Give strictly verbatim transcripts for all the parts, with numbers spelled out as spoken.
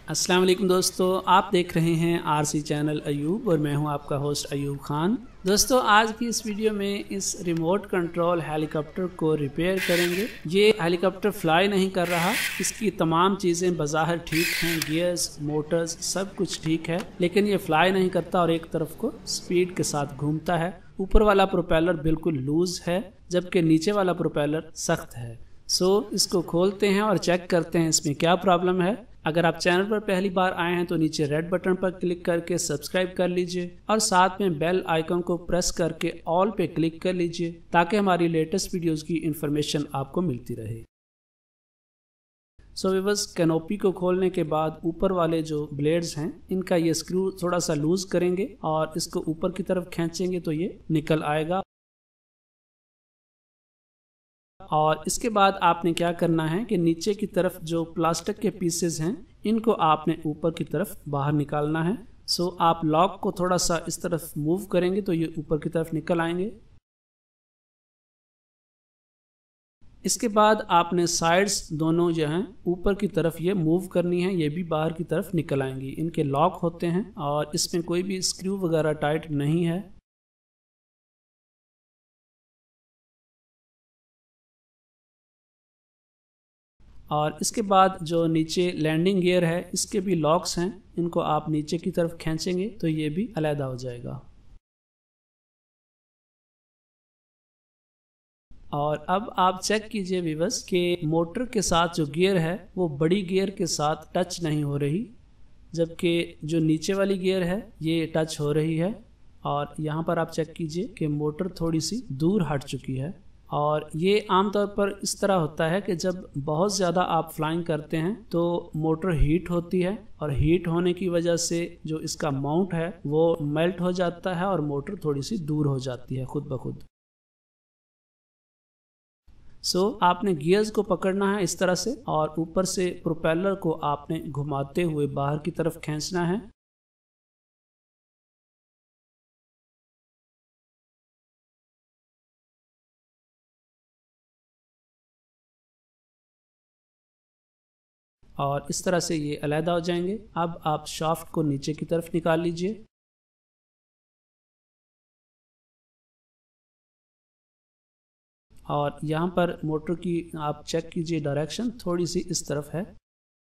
अस्सलाम वालेकुम दोस्तों, आप देख रहे हैं आरसी चैनल अयूब और मैं हूं आपका होस्ट अयूब खान। दोस्तों, आज की इस वीडियो में इस रिमोट कंट्रोल हेलीकॉप्टर को रिपेयर करेंगे। ये हेलीकॉप्टर फ्लाई नहीं कर रहा, इसकी तमाम चीज़ें बज़ाहिर ठीक हैं, गियर्स, मोटर्स सब कुछ ठीक है, लेकिन ये फ्लाई नहीं करता और एक तरफ को स्पीड के साथ घूमता है। ऊपर वाला प्रोपेलर बिल्कुल लूज है जबकि नीचे वाला प्रोपेलर सख्त है। सो इसको खोलते हैं और चेक करते हैं इसमें क्या प्रॉब्लम है। अगर आप चैनल पर पहली बार आए हैं तो नीचे रेड बटन पर क्लिक करके सब्सक्राइब कर लीजिए और साथ में बेल आइकन को प्रेस करके ऑल पे क्लिक कर लीजिए ताकि हमारी लेटेस्ट वीडियोस की इंफॉर्मेशन आपको मिलती रहे। सो व्यूअर्स, कैनोपी को खोलने के बाद ऊपर वाले जो ब्लेड्स हैं इनका ये स्क्रू थोड़ा सा लूज करेंगे और इसको ऊपर की तरफ खींचेंगे तो ये निकल आएगा। और इसके बाद आपने क्या करना है कि नीचे की तरफ जो प्लास्टिक के पीसेस हैं इनको आपने ऊपर की तरफ बाहर निकालना है। सो आप लॉक को थोड़ा सा इस तरफ मूव करेंगे तो ये ऊपर की तरफ निकल आएंगे। इसके बाद आपने साइड्स दोनों जो हैं ऊपर की तरफ ये मूव करनी है, ये भी बाहर की तरफ निकल आएंगी। इनके लॉक होते हैं और इसमें कोई भी स्क्रू वगैरह टाइट नहीं है। और इसके बाद जो नीचे लैंडिंग गियर है इसके भी लॉक्स हैं, इनको आप नीचे की तरफ खींचेंगे तो ये भी अलग हो जाएगा। और अब आप चेक कीजिए व्यूअर्स कि मोटर के साथ जो गियर है वो बड़ी गियर के साथ टच नहीं हो रही, जबकि जो नीचे वाली गियर है ये टच हो रही है। और यहाँ पर आप चेक कीजिए कि मोटर थोड़ी सी दूर हट चुकी है। और ये आमतौर पर इस तरह होता है कि जब बहुत ज़्यादा आप फ्लाइंग करते हैं तो मोटर हीट होती है और हीट होने की वजह से जो इसका माउंट है वो मेल्ट हो जाता है और मोटर थोड़ी सी दूर हो जाती है खुद ब खुद। सो so, आपने गियर्स को पकड़ना है इस तरह से और ऊपर से प्रोपेलर को आपने घुमाते हुए बाहर की तरफ खींचना है। और इस तरह से ये अलहदा हो जाएंगे। अब आप शाफ्ट को नीचे की तरफ निकाल लीजिए। और यहाँ पर मोटर की आप चेक कीजिए, डायरेक्शन थोड़ी सी इस तरफ है।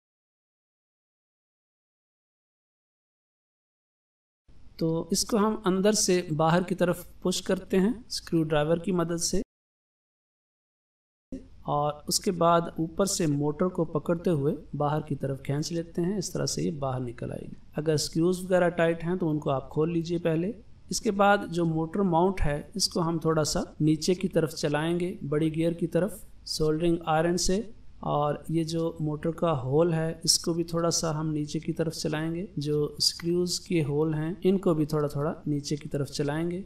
तो इसको हम अंदर से बाहर की तरफ पुश करते हैं स्क्रू ड्राइवर की मदद से और उसके बाद ऊपर से मोटर को पकड़ते हुए बाहर की तरफ खींच लेते हैं। इस तरह से ये बाहर निकल आएगी। अगर स्क्रूज वगैरह टाइट हैं तो उनको आप खोल लीजिए पहले। इसके बाद जो मोटर माउंट है इसको हम थोड़ा सा नीचे की तरफ चलाएंगे बड़ी गियर की तरफ सोल्डरिंग आयरन से। और ये जो मोटर का होल है इसको भी थोड़ा सा हम नीचे की तरफ चलाएंगे। जो स्क्रूज के होल हैं इनको भी थोड़ा थोड़ा नीचे की तरफ चलाएंगे।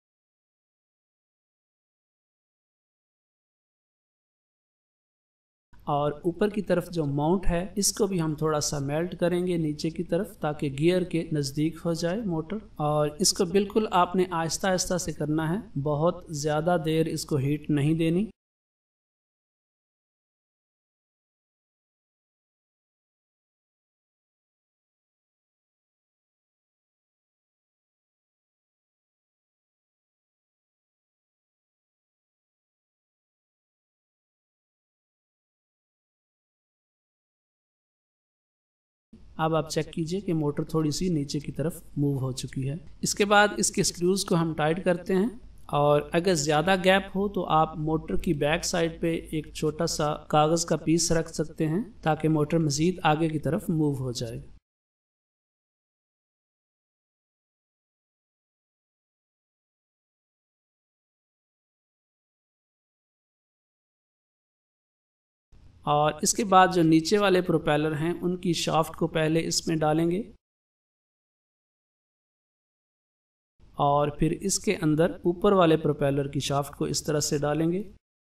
और ऊपर की तरफ जो माउंट है इसको भी हम थोड़ा सा मेल्ट करेंगे नीचे की तरफ ताकि गियर के नज़दीक हो जाए मोटर। और इसको बिल्कुल आपने आहिस्ता आहिस्ता से करना है, बहुत ज़्यादा देर इसको हीट नहीं देनी। अब आप चेक कीजिए कि मोटर थोड़ी सी नीचे की तरफ मूव हो चुकी है। इसके बाद इसके स्क्रूज को हम टाइट करते हैं और अगर ज़्यादा गैप हो तो आप मोटर की बैक साइड पे एक छोटा सा कागज़ का पीस रख सकते हैं ताकि मोटर मज़ीद आगे की तरफ मूव हो जाए। और इसके बाद जो नीचे वाले प्रोपेलर हैं उनकी शाफ्ट को पहले इसमें डालेंगे और फिर इसके अंदर ऊपर वाले प्रोपेलर की शाफ्ट को इस तरह से डालेंगे।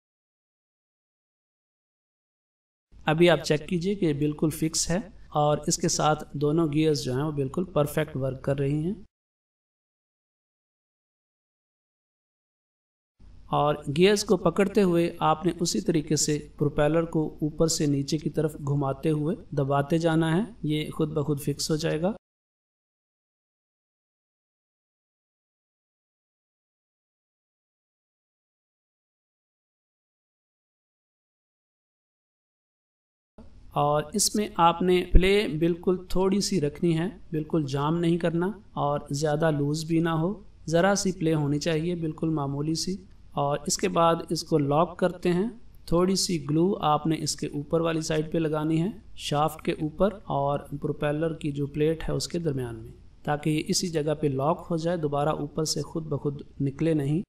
अभी आप चेक कीजिए कि बिल्कुल फिक्स है और इसके साथ दोनों गियर्स जो हैं वो बिल्कुल परफेक्ट वर्क कर रही हैं। और गियर्स को पकड़ते हुए आपने उसी तरीके से प्रोपेलर को ऊपर से नीचे की तरफ घुमाते हुए दबाते जाना है, ये खुद ब खुद फिक्स हो जाएगा। और इसमें आपने प्ले बिल्कुल थोड़ी सी रखनी है, बिल्कुल जाम नहीं करना और ज़्यादा लूज़ भी ना हो, ज़रा सी प्ले होनी चाहिए, बिल्कुल मामूली सी। और इसके बाद इसको लॉक करते हैं। थोड़ी सी ग्लू आपने इसके ऊपर वाली साइड पे लगानी है, शाफ्ट के ऊपर और प्रोपेलर की जो प्लेट है उसके दरमियान में, ताकि ये इसी जगह पे लॉक हो जाए, दोबारा ऊपर से खुद ब खुद निकले नहीं।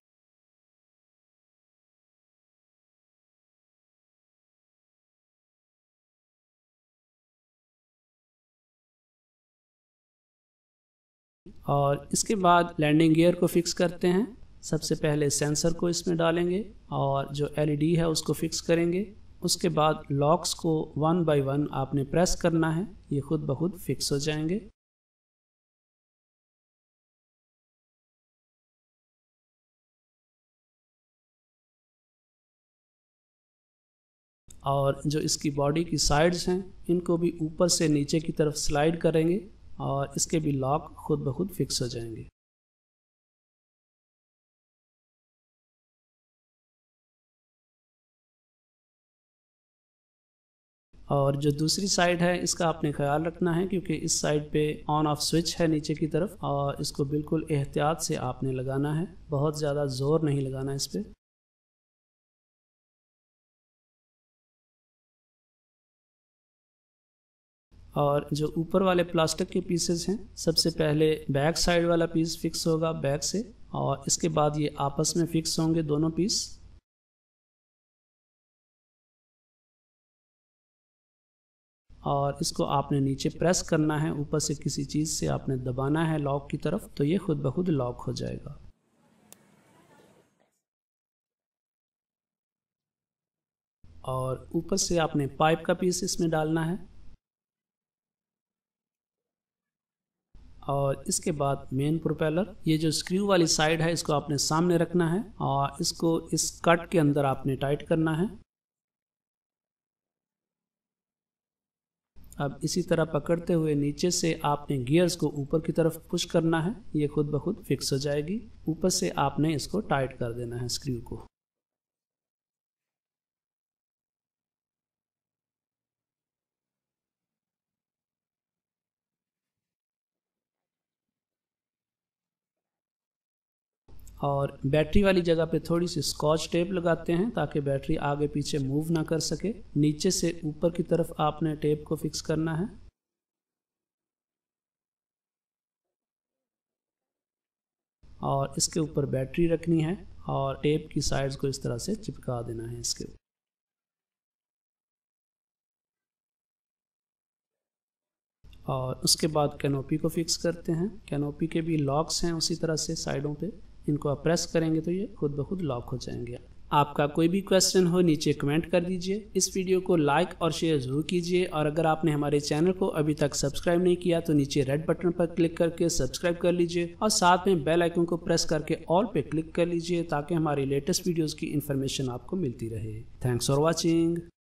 और इसके बाद लैंडिंग गियर को फिक्स करते हैं। सबसे पहले सेंसर को इसमें डालेंगे और जो एलईडी है उसको फिक्स करेंगे। उसके बाद लॉक्स को वन बाय वन आपने प्रेस करना है, ये खुद ब खुद फिक्स हो जाएंगे। और जो इसकी बॉडी की साइड्स हैं इनको भी ऊपर से नीचे की तरफ स्लाइड करेंगे और इसके भी लॉक खुद ब खुद फिक्स हो जाएंगे। और जो दूसरी साइड है इसका आपने ख्याल रखना है, क्योंकि इस साइड पे ऑन ऑफ स्विच है नीचे की तरफ, और इसको बिल्कुल एहतियात से आपने लगाना है, बहुत ज़्यादा ज़ोर नहीं लगाना इस पर। और जो ऊपर वाले प्लास्टिक के पीसेस हैं, सबसे पहले बैक साइड वाला पीस फिक्स होगा बैक से, और इसके बाद ये आपस में फिक्स होंगे दोनों पीस। और इसको आपने नीचे प्रेस करना है, ऊपर से किसी चीज़ से आपने दबाना है लॉक की तरफ, तो ये खुद ब खुद लॉक हो जाएगा। और ऊपर से आपने पाइप का पीस इसमें डालना है। और इसके बाद मेन प्रोपेलर, ये जो स्क्रू वाली साइड है इसको आपने सामने रखना है और इसको इस कट के अंदर आपने टाइट करना है। अब इसी तरह पकड़ते हुए नीचे से आपने गियर्स को ऊपर की तरफ पुश करना है, ये खुद ब खुद फिक्स हो जाएगी। ऊपर से आपने इसको टाइट कर देना है स्क्रू को। और बैटरी वाली जगह पे थोड़ी सी स्कॉच टेप लगाते हैं ताकि बैटरी आगे पीछे मूव ना कर सके। नीचे से ऊपर की तरफ आपने टेप को फिक्स करना है। और इसके ऊपर बैटरी रखनी है और टेप की साइड्स को इस तरह से चिपका देना है इसके ऊपर। और उसके बाद कैनोपी को फिक्स करते हैं। कैनोपी के भी लॉक्स हैं उसी तरह से साइडों पे, इनको आप प्रेस करेंगे तो ये खुद ब खुद लॉक हो जाएंगे। आपका कोई भी क्वेश्चन हो नीचे कमेंट कर दीजिए। इस वीडियो को लाइक और शेयर जरूर कीजिए, और अगर आपने हमारे चैनल को अभी तक सब्सक्राइब नहीं किया तो नीचे रेड बटन पर क्लिक करके सब्सक्राइब कर लीजिए और साथ में बेल आइकन को प्रेस करके ऑल पे क्लिक कर लीजिए ताकि हमारी लेटेस्ट वीडियोज़ की इन्फॉर्मेशन आपको मिलती रहे। Thanks for watching.